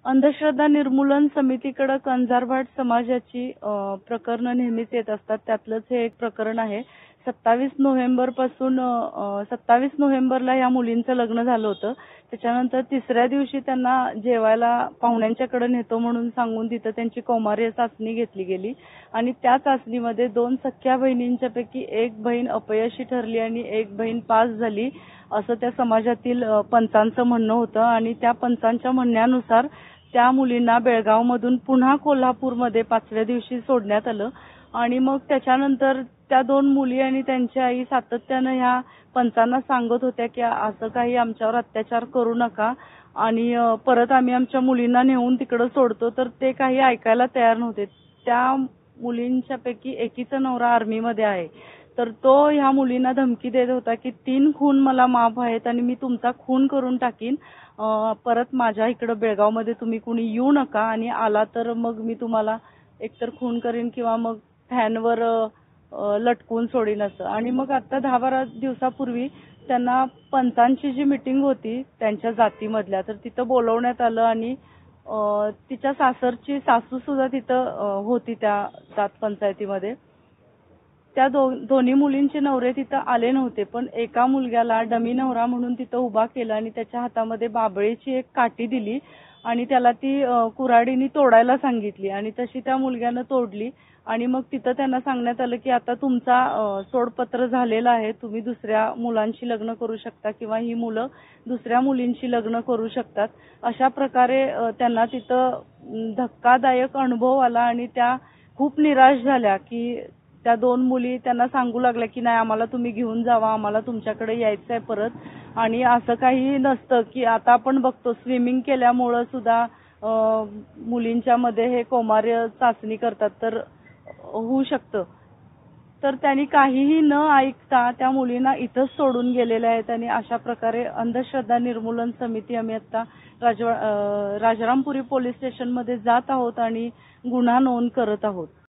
अंधश्रद्धा निर्मूलन समितीकडे कंजारभाट समाजाची प्रकरणं नेहमीच येत असतात. त्यातलंच हे एक प्रकरण आहे. 27 नोव्हेंबर पासून 27 नोव्हेंबरला या मुलींचं लग्न झालं होतं. त्याच्यानंतर तिसऱ्या दिवशी त्यांना जेवायला पाहुण्यांच्याकडे नेतो म्हणून सांगून तिथं त्यांची कौमार्य चाचणी घेतली गेली आणि त्या चाचणीमध्ये 2 सख्ख्या बहिणींच्या पैकी एक बहीण अपयशी ठरली आणि एक बहीण पास झाली असं त्या समाजातील पंचांचं म्हणणं होतं आणि त्या पंचांच्या म्हणण्यानुसार त्या मुलींना बेळगावमधून पुन्हा कोल्हापूरमध्ये 5व्या दिवशी सोडण्यात आलं आणि मग त्याच्यानंतर त्या 2 मुली आणि त्यांची आई सातत्यानं ह्या पंचांना सांगत होत्या की असं काही आमच्यावर अत्याचार करू नका आणि परत आम्ही आमच्या मुलींना नेऊन तिकडे सोडतो. तर ते काही ऐकायला तयार नव्हते. त्या मुलींच्या पैकी एकीचा नवरा आर्मीमध्ये आहे. तर तो ह्या मुलींना धमकी देत होता की 3 खून मला माफ आहेत आणि मी तुमचा खून करून टाकीन. परत माझ्या इकडे बेळगावमध्ये तुम्ही कुणी येऊ नका आणि आला तर मग मी तुम्हाला एकतर खून करीन किंवा मग फॅनवर लटकून सोडीन असं. आणि मग आता 10-12 दिवसापूर्वी त्यांना पंचांची जी मीटिंग होती त्यांच्या जातीमधल्या तर तिथं बोलवण्यात आलं आणि तिच्या सासरची सासू सुद्धा तिथं होती त्या जात पंचायतीमध्ये. त्या दोन्ही मुलींचे नवरे तिथं आले नव्हते पण एका मुलग्याला डमी नवरा म्हणून तिथं उभा केला आणि त्याच्या हातामध्ये बाबळीची एक काठी दिली आणि त्याला ती कुऱ्हाडीने तोडायला सांगितली आणि तशी त्या मुलग्यानं तोडली आणि मग तिथं त्यांना सांगण्यात आलं की आता तुमचा सोडपत्र झालेला आहे. तुम्ही दुसऱ्या मुलांशी लग्न करू शकता किंवा ही मुलं दुसऱ्या मुलींशी लग्न करू शकतात. अशा प्रकारे त्यांना तिथं धक्कादायक अनुभव आला आणि त्या खूप निराश झाल्या की त्या 2 मुली त्यांना सांगू लागल्या की नाही आम्हाला तुम्ही घेऊन जावा, आम्हाला तुमच्याकडे यायचं आहे परत. आणि असं काही नसतं की आता आपण बघतो स्विमिंग केल्यामुळं सुद्धा मुलींच्या मध्ये हे कौमार्य चाचणी करतात तर होऊ शकतं. तर त्यांनी काहीही न ऐकता त्या मुलींना इथंच सोडून गेलेल्या आहेत आणि अशा प्रकारे अंधश्रद्धा निर्मूलन समिती आम्ही आता राजारामपुरी पोलीस स्टेशनमध्ये जात आहोत आणि गुन्हा नोंद करत आहोत.